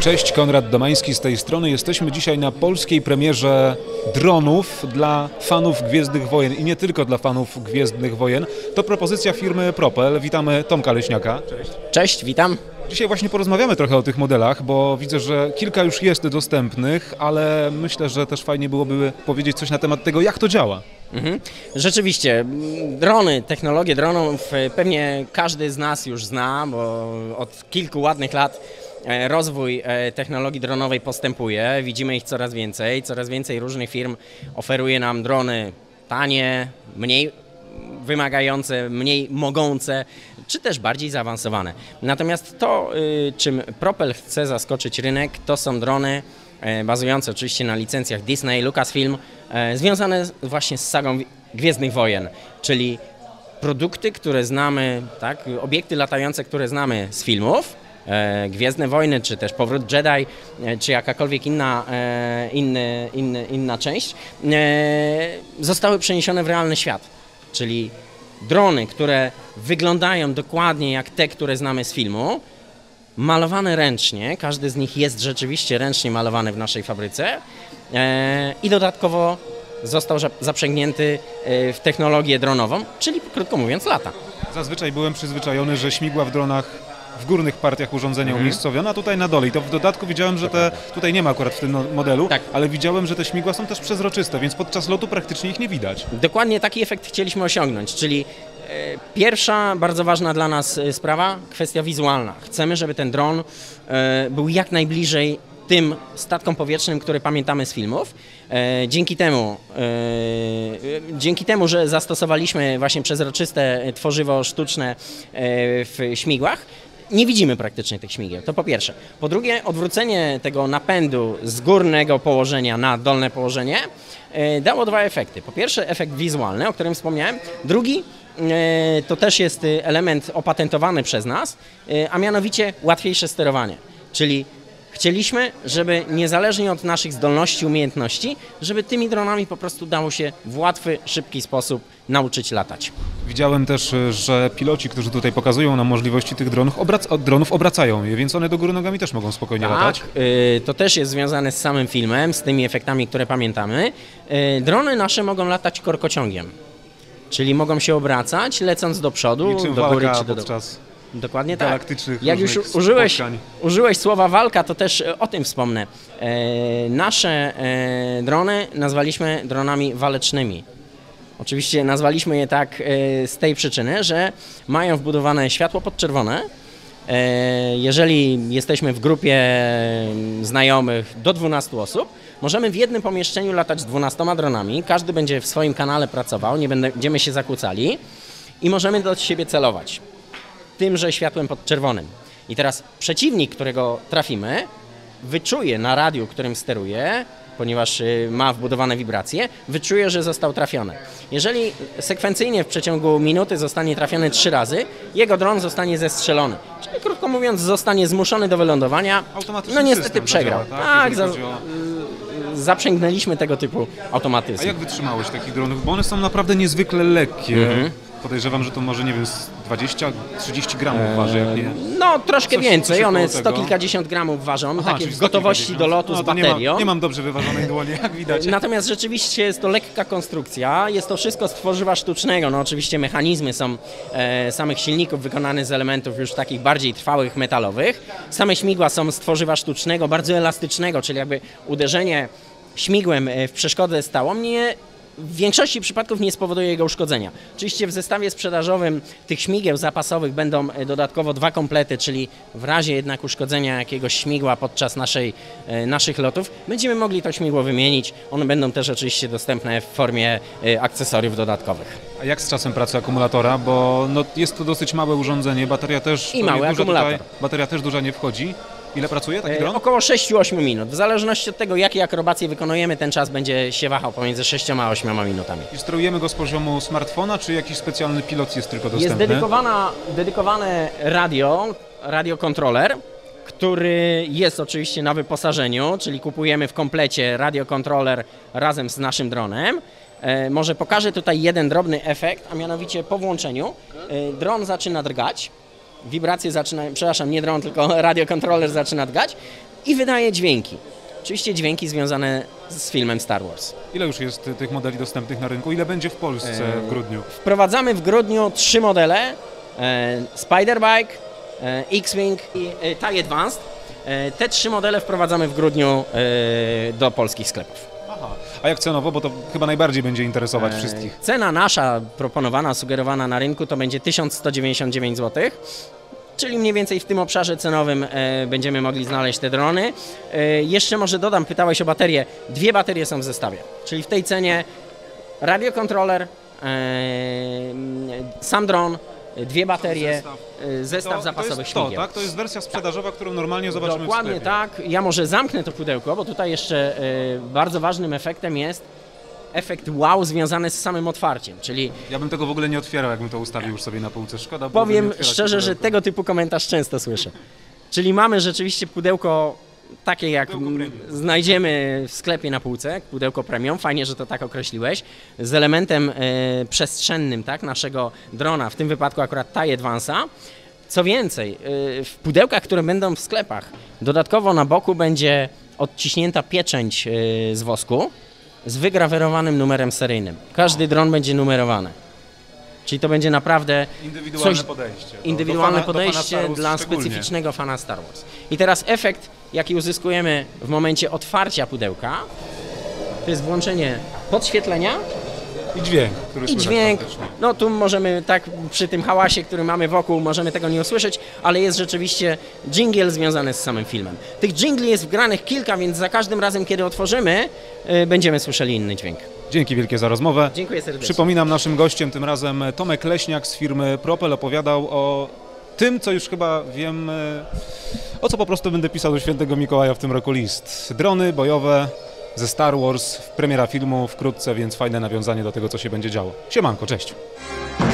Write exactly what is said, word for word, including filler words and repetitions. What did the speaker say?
Cześć, Konrad Domański z tej strony. Jesteśmy dzisiaj na polskiej premierze dronów dla fanów Gwiezdnych Wojen i nie tylko dla fanów Gwiezdnych Wojen. To propozycja firmy Propel. Witamy Tomka Leśniaka. Cześć. Cześć, witam. Dzisiaj właśnie porozmawiamy trochę o tych modelach, bo widzę, że kilka już jest dostępnych, ale myślę, że też fajnie byłoby powiedzieć coś na temat tego, jak to działa. Mhm. Rzeczywiście, drony, technologie dronów pewnie każdy z nas już zna, bo od kilku ładnych lat rozwój technologii dronowej postępuje, widzimy ich coraz więcej, coraz więcej różnych firm oferuje nam drony tanie, mniej wymagające, mniej mogące, czy też bardziej zaawansowane. Natomiast to, czym Propel chce zaskoczyć rynek, to są drony bazujące oczywiście na licencjach Disney, Lucasfilm, związane właśnie z sagą Gwiezdnych Wojen, czyli produkty, które znamy, tak, obiekty latające, które znamy z filmów, Gwiezdne Wojny, czy też Powrót Jedi, czy jakakolwiek inna, inny, inny, inna część, zostały przeniesione w realny świat. Czyli drony, które wyglądają dokładnie jak te, które znamy z filmu, malowane ręcznie, każdy z nich jest rzeczywiście ręcznie malowany w naszej fabryce i dodatkowo został zaprzęgnięty w technologię dronową, czyli krótko mówiąc lata. Zazwyczaj byłem przyzwyczajony, że śmigła w dronach w górnych partiach urządzenia mhm. umiejscowione, a tutaj na dole. I to w dodatku widziałem, że te, tutaj nie ma akurat w tym modelu, tak. ale widziałem, że te śmigła są też przezroczyste, więc podczas lotu praktycznie ich nie widać. Dokładnie taki efekt chcieliśmy osiągnąć, czyli e, pierwsza bardzo ważna dla nas sprawa, kwestia wizualna. Chcemy, żeby ten dron e, był jak najbliżej tym statkom powietrznym, które pamiętamy z filmów. E, dzięki temu, e, dzięki temu, że zastosowaliśmy właśnie przezroczyste tworzywo sztuczne e, w śmigłach, nie widzimy praktycznie tych śmigieł, to po pierwsze. Po drugie, odwrócenie tego napędu z górnego położenia na dolne położenie e, dało dwa efekty. Po pierwsze, efekt wizualny, o którym wspomniałem. Drugi, e, to też jest element opatentowany przez nas, e, a mianowicie łatwiejsze sterowanie. Czyli chcieliśmy, żeby niezależnie od naszych zdolności, umiejętności, żeby tymi dronami po prostu dało się w łatwy, szybki sposób nauczyć latać. Widziałem też, że piloci, którzy tutaj pokazują nam możliwości tych dronów, obrac dronów obracają je, więc one do góry nogami też mogą spokojnie tak, latać. Yy, to też jest związane z samym filmem, z tymi efektami, które pamiętamy. Yy, drony nasze mogą latać korkociągiem, czyli mogą się obracać, lecąc do przodu, niczym do góry czy do dołu. Podczas Dokładnie tak. galaktycznych Jak już użyłeś, spotkań. użyłeś słowa walka, to też o tym wspomnę. E, nasze e, drony nazwaliśmy dronami walecznymi. Oczywiście nazwaliśmy je tak e, z tej przyczyny, że mają wbudowane światło podczerwone. E, jeżeli jesteśmy w grupie znajomych do dwunastu osób, możemy w jednym pomieszczeniu latać dwunastoma dronami. Każdy będzie w swoim kanale pracował, nie będziemy się zakłócali i możemy do siebie celować tymże światłem podczerwonym. I teraz przeciwnik, którego trafimy, wyczuje na radiu, którym steruje, ponieważ ma wbudowane wibracje, wyczuje, że został trafiony. Jeżeli sekwencyjnie w przeciągu minuty zostanie trafiony trzy razy, jego dron zostanie zestrzelony. Czyli krótko mówiąc, zostanie zmuszony do wylądowania. No niestety przegrał. Zadziała, tak, tak za, zaprzęgnęliśmy tego typu automatyzm. A jak wytrzymałeś takich dronów? Bo one są naprawdę niezwykle lekkie. Mhm. Podejrzewam, że to może, nie wiem, dwadzieścia trzydzieści gramów waży, jak nie... No, troszkę coś, więcej, coś one sto kilkadziesiąt gramów ważą, Aha, takie w gotowości do lotu no, z baterią. Nie, ma, nie mam dobrze wyważonej dłoni, jak widać. Natomiast rzeczywiście jest to lekka konstrukcja, jest to wszystko z tworzywa sztucznego, no oczywiście mechanizmy są e, samych silników wykonane z elementów już takich bardziej trwałych, metalowych. Same śmigła są z tworzywa sztucznego, bardzo elastycznego, czyli jakby uderzenie śmigłem w przeszkodę stałą nie... w większości przypadków nie spowoduje jego uszkodzenia. Oczywiście w zestawie sprzedażowym tych śmigieł zapasowych będą dodatkowo dwa komplety, czyli w razie jednak uszkodzenia jakiegoś śmigła podczas naszej, naszych lotów będziemy mogli to śmigło wymienić. One będą też oczywiście dostępne w formie akcesoriów dodatkowych. A jak z czasem pracy akumulatora? Bo no, jest to dosyć małe urządzenie, bateria też... I mały akumulator. Tutaj, bateria też duża nie wchodzi. Ile pracuje taki dron? E, około sześć do ośmiu minut. W zależności od tego, jakie akrobacje wykonujemy, ten czas będzie się wahał pomiędzy sześcioma a ośmioma minutami. I sterujemy go z poziomu smartfona, czy jakiś specjalny pilot jest tylko dostępny? Jest dedykowana, dedykowane radio, radiokontroler, który jest oczywiście na wyposażeniu, czyli kupujemy w komplecie radiokontroler razem z naszym dronem. E, może pokażę tutaj jeden drobny efekt, a mianowicie po włączeniu e, dron zaczyna drgać. Wibracje zaczynają, przepraszam, nie dron, tylko radiokontroler zaczyna drgać i wydaje dźwięki. Oczywiście dźwięki związane z filmem Star Wars. Ile już jest tych modeli dostępnych na rynku? Ile będzie w Polsce w grudniu? Wprowadzamy w grudniu trzy modele. E, Spiderbike, e, X-Wing i e, TIE Advanced. E, te trzy modele wprowadzamy w grudniu e, do polskich sklepów. Aha. A jak cenowo? Bo to chyba najbardziej będzie interesować E, wszystkich. Cena nasza proponowana, sugerowana na rynku to będzie tysiąc sto dziewięćdziesiąt dziewięć złotych. Czyli mniej więcej w tym obszarze cenowym e, będziemy mogli znaleźć te drony. E, jeszcze może dodam, pytałeś o baterie. Dwie baterie są w zestawie, czyli w tej cenie radiokontroler, e, sam dron, dwie baterie, zestaw, e, zestaw to, zapasowych to jest śmigieł. To, tak? To jest wersja sprzedażowa, którą normalnie zobaczymy Dokładnie w sklepie. tak. Ja może zamknę to pudełko, bo tutaj jeszcze e, bardzo ważnym efektem jest efekt wow związany z samym otwarciem, czyli... Ja bym tego w ogóle nie otwierał, jakbym to ustawił już sobie na półce. Szkoda. Powiem szczerze, że tego typu komentarz często słyszę. Czyli mamy rzeczywiście pudełko takie, jak znajdziemy w sklepie na półce, pudełko premium, fajnie, że to tak określiłeś, z elementem e, przestrzennym, tak, naszego drona, w tym wypadku akurat TIE Advance'a. Co więcej, e, w pudełkach, które będą w sklepach, dodatkowo na boku będzie odciśnięta pieczęć e, z wosku, z wygrawerowanym numerem seryjnym. Każdy dron będzie numerowany. Czyli to będzie naprawdę indywidualne coś, podejście. Indywidualne do fana, podejście do dla szczególnie. specyficznego fana Star Wars. I teraz efekt, jaki uzyskujemy w momencie otwarcia pudełka, to jest włączenie podświetlenia I dźwięk, który i słychać dźwięk. faktycznie. No tu możemy tak przy tym hałasie, który mamy wokół, możemy tego nie usłyszeć, ale jest rzeczywiście dżingiel związany z samym filmem. Tych dżingli jest wgranych kilka, więc za każdym razem, kiedy otworzymy, yy, będziemy słyszeli inny dźwięk. Dzięki wielkie za rozmowę. Dziękuję serdecznie. Przypominam, naszym gościem tym razem Tomek Leśniak z firmy Propel opowiadał o tym, co już chyba wiem, o co po prostu będę pisał do Świętego Mikołaja w tym roku list. Drony bojowe ze Star Wars, premiera filmu wkrótce, więc fajne nawiązanie do tego, co się będzie działo. Siemanko, cześć.